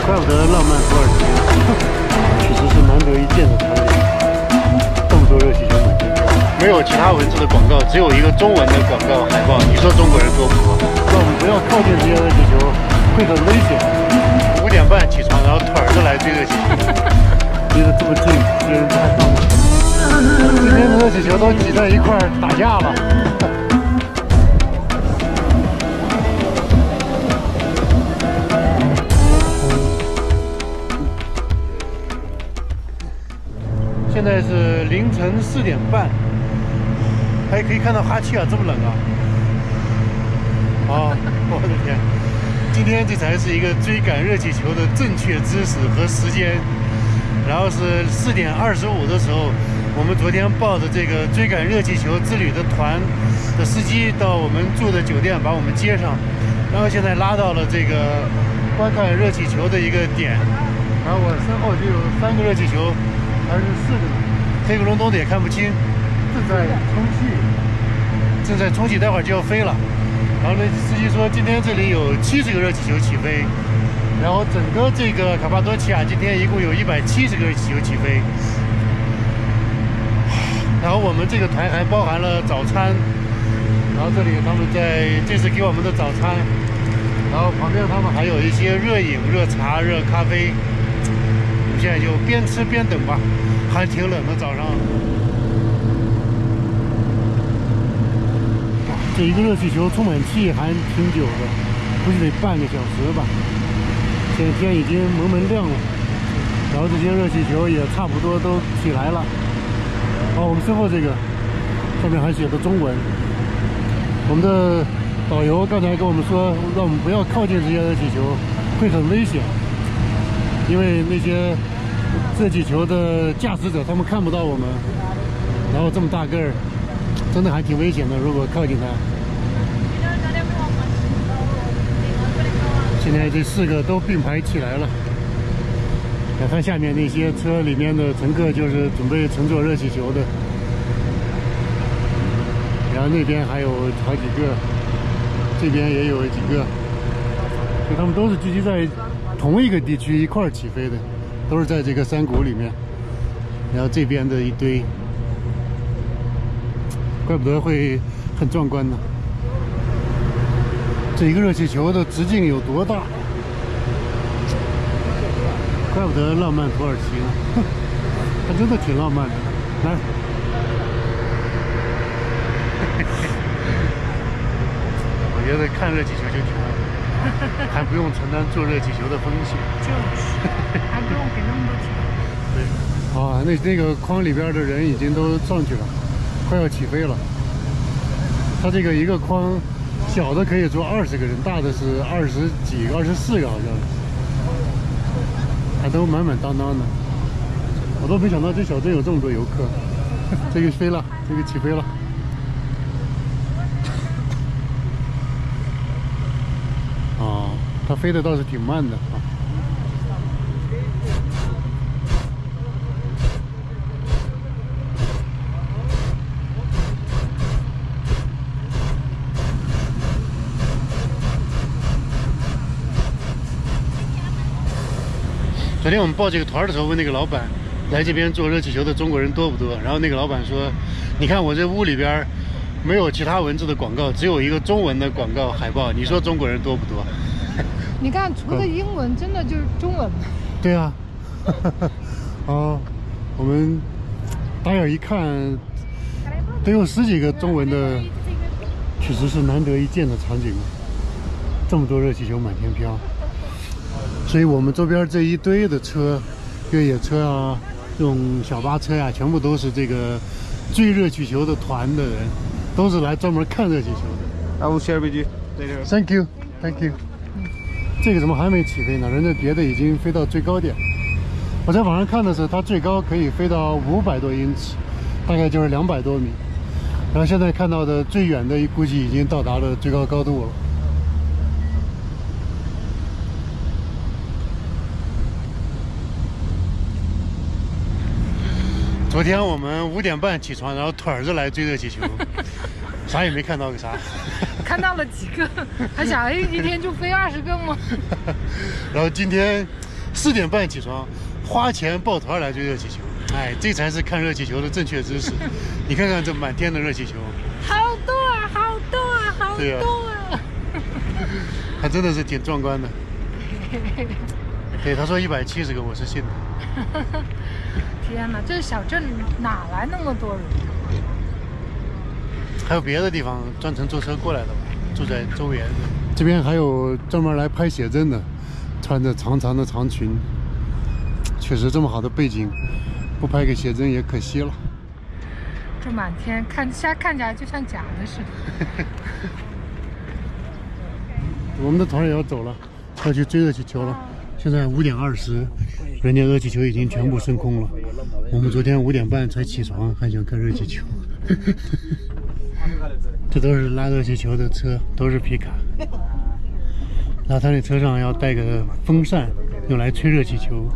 怪不得浪漫土耳其，确实是难得一见的场景。这么多热气球满天飘，没有其他文字的广告，只有一个中文的广告海报。你说中国人多不多？让我们不要靠近这些热气球，会很危险。5点半起床，然后腿儿着来追热气球，离得这么近，别人不害怕吗？今天的热气球都挤在一块儿打架了。现在是凌晨4点半，还可以看到哈气啊，这么冷啊！啊，我的天！今天这才是一个追赶热气球的正确姿势和时间。然后是4点25的时候，我们昨天抱着这个追赶热气球之旅的团的司机到我们住的酒店把我们接上，然后现在拉到了这个观看热气球的一个点。然后我身后就有3个热气球。还是4个，黑咕隆咚的也看不清，正在充气，待会儿就要飞了。然后那司机说，今天这里有70个热气球起飞，然后整个这个卡帕多奇亚今天一共有170个热气球起飞。然后我们这个团还包含了早餐，然后这里他们这是给我们的早餐，然后旁边他们还有一些热饮、热茶、热咖啡。现在就边吃边等吧，还挺冷的早上。这一个热气球充满气还挺久的，估计得半个小时吧。现在天已经蒙蒙亮了，然后这些热气球也差不多都起来了。我们身后这个上面还写着中文。我们的导游刚才跟我们说，让我们不要靠近这些热气球，会很危险。因为那些热气球的驾驶者他们看不到我们，然后这么大个儿，真的还挺危险的。如果靠近它，现在这4个都并排起来了。看下面那些车里面的乘客就是准备乘坐热气球的，然后那边还有好几个，这边也有几个，就他们都是聚集在同一个地区一块儿起飞的，都是在这个山谷里面。然后这边的一堆，怪不得会很壮观呢。这一个热气球的直径有多大？怪不得浪漫土耳其呢，它真的挺浪漫的。来，我觉得看热气球就挺浪漫。还不用承担坐热气球的风险， 就是还不用给那么多钱。 对，那个框里边的人已经都上去了，快要起飞了。它这个一个框，小的可以坐20个人，大的是20几个、24个好像，还都满满当当的。我都没想到这小镇有这么多游客。这个飞了，这个起飞了。它飞的倒是挺慢的啊。昨天我们报这个团的时候，问那个老板，来这边坐热气球的中国人多不多？然后那个老板说，你看我这屋里边没有其他文字的广告，只有一个中文的广告海报。你说中国人多不多？ 你看，除了英文，真的就是中文。 对啊，我们打眼一看，得有10几个中文的，确实是难得一见的场景。这么多热气球满天飘，所以我们周边这一堆的车，越野车啊，这种小巴车呀，全部都是这个追热气球的团的人，都是来专门看热气球的。 I will share with you later. Thank you, thank you. 这个怎么还没起飞呢？人家别的已经飞到最高点。我在网上看的是，它最高可以飞到500多英尺，大概就是200多米。然后现在看到的最远的估计已经到达了最高高度了。昨天我们5点半起床，然后腿儿着来追热气球，啥也没看到个啥。 看到了几个，还想一天就飞20个吗？ 然后今天 4点半起床，花钱抱团来追热气球。哎，这才是看热气球的正确姿势。你看看这满天的热气球， 好多啊，好多啊，好多啊！ 还真的是挺壮观的。对，他说170个，我是信的。 天哪，这小镇哪来那么多人？ 还有别的地方专程坐车过来的吧？住在周围。这边还有专门来拍写真的，穿着长长的长裙。确实，这么好的背景，不拍个写真也可惜了。 这满天看起来就像假的似的。 我们的团也要走了，要去追热气球了。现在5点20，人家热气球已经全部升空了。我们昨天5点半才起床，还想看热气球。这都是拉热气球的车，都是皮卡。然后他那车上要带个风扇，用来吹热气球。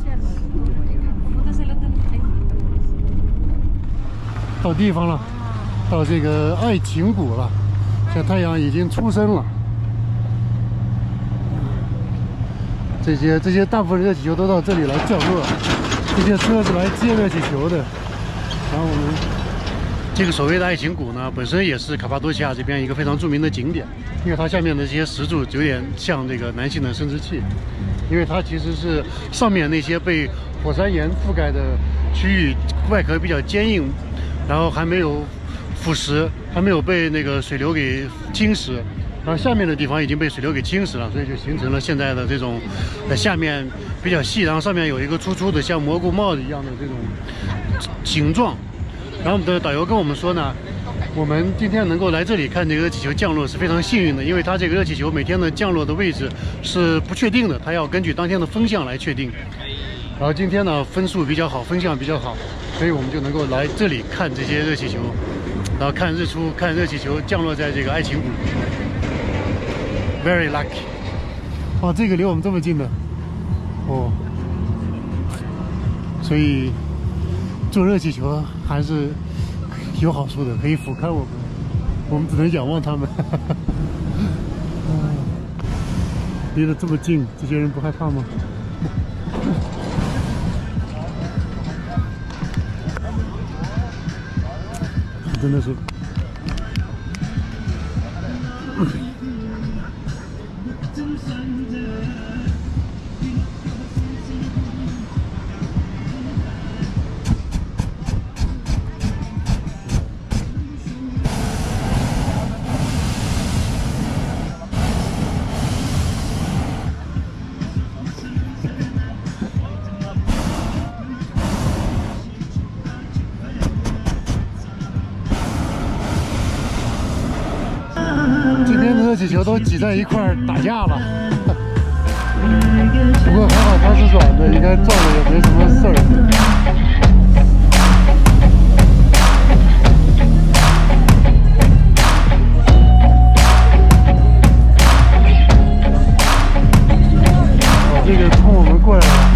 到地方了，到这个爱情谷了。现在太阳已经出生了。这些大部分热气球都到这里来降落，这些车是来接热气球的。然后我们这个所谓的爱情谷呢，本身也是卡帕多奇亚这边一个非常著名的景点，因为它下面的这些石柱有点像这个男性的生殖器，因为它其实是上面那些被火山岩覆盖的区域外壳比较坚硬，然后还没有腐蚀，还没有被那个水流给侵蚀。然后下面的地方已经被水流给侵蚀了，所以就形成了现在的这种，下面比较细，然后上面有一个粗粗的像蘑菇帽子一样的这种形状。然后我们的导游跟我们说呢，我们今天能够来这里看这个热气球降落是非常幸运的，因为它这个热气球每天的降落的位置是不确定的，它要根据当天的风向来确定。然后今天呢分数比较好，风向比较好，所以我们就能够来这里看这些热气球，然后看日出，看热气球降落在这个爱情谷。Very lucky。哦，这个离我们这么近的，哦，所以坐热气球还是有好处的，可以俯瞰我们，我们只能仰望他们。离得这么近，这些人不害怕吗？真的是。热气球都挤在一块儿打架了，不过还好它是软的，应该撞了也没什么事儿。这个冲我们过来了。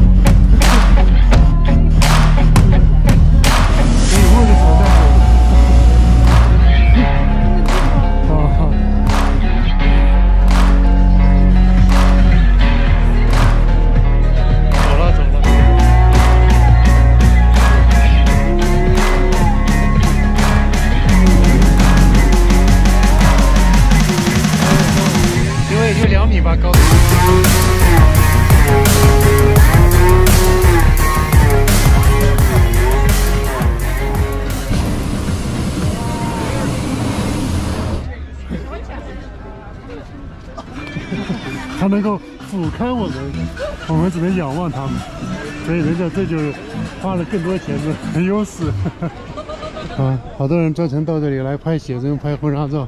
它能够俯瞰我们，我们只能仰望它们，所以人家这就是花了更多钱的优势。啊，好多人专程到这里来拍写真、拍婚纱照。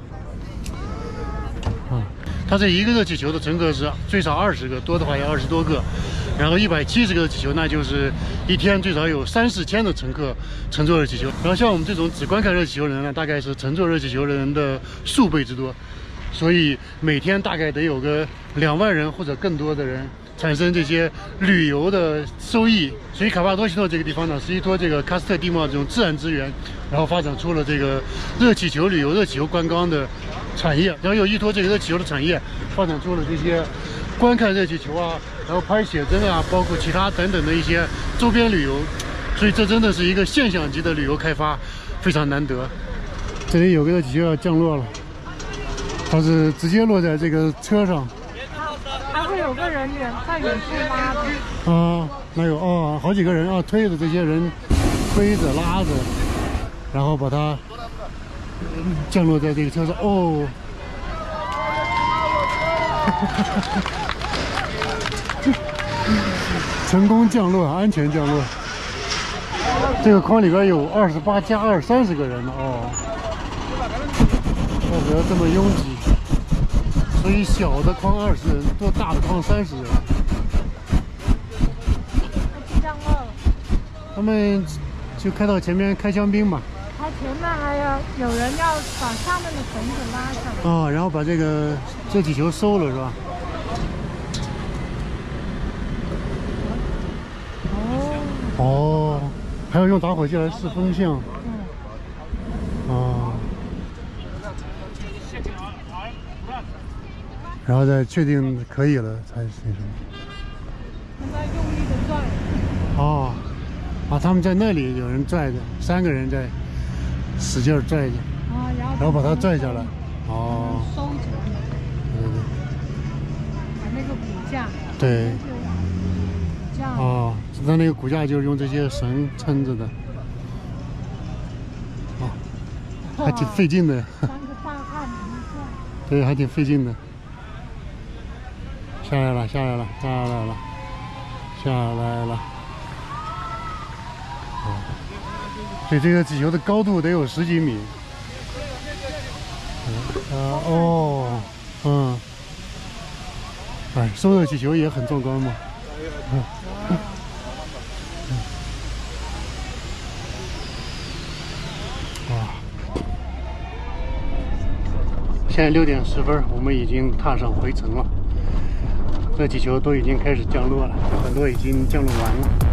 啊，它这一个热气球的乘客是最少20个，多的话要20多个。然后170个热气球，那就是一天最少有3、4千的乘客乘坐热气球。然后像我们这种只观看热气球的人呢，大概是乘坐热气球的人的数倍之多。所以每天大概得有个2万人或者更多的人产生这些旅游的收益。所以卡帕多西诺这个地方呢，是依托这个喀斯特地貌这种自然资源，然后发展出了这个热气球旅游、热气球观光的产业，然后又依托这个热气球的产业，发展出了这些观看热气球啊，然后拍写真啊，包括其他等等的一些周边旅游。所以这真的是一个现象级的旅游开发，非常难得。这里有个热气球要降落了，它是直接落在这个车上。 还会有个人在远处拉的。 啊，那有哦，好几个人啊，推着这些人，推着拉着，然后把它降落在这个车上。哦，成功降落，安全降落。这个框里边有28加2 30个人呢。哦，怪不得这么拥挤。所以小的框20人，多大的框30人。 降落了。 他们就开到前面开香槟嘛。 它前面还有人要把上面的绳子拉上来。 啊，然后把这个热气球收了是吧？哦，还要用打火机来试风向。哦。然后再确定可以了才是那什么。 现在用力的拽。 哦，啊，他们在那里有人拽着，3个人在使劲拽着。 啊， 然后把它拽下来。哦。 收起来。 对对对。 把那个骨架。 对。 这样。 哦，它那个骨架就是用这些绳撑着的。哦，还挺费劲的。 3个大汉能拽。 对，还挺费劲的。下来了，下来了，下来了，下来了。哦，对，这个气球的高度得有10几米。哦，嗯，哎，收热气球也很壮观嘛。哇！现在6点10分，我们已经踏上回程了。热气球都已经开始降落了，很多已经降落完了。